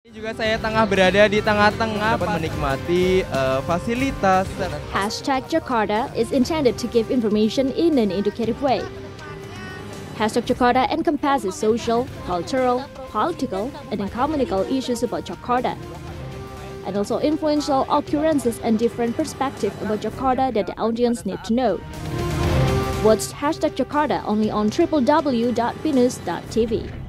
Juga saya tengah berada di tengah-tengah dapat menikmati fasilitas. Hashtag Jakarta is intended to give information in an educative way. Hashtag Jakarta encompasses social, cultural, political, and economical issues about Jakarta, and also influential occurrences and different perspectives about Jakarta that the audience need to know. Watch Hashtag Jakarta only on www.binus.tv.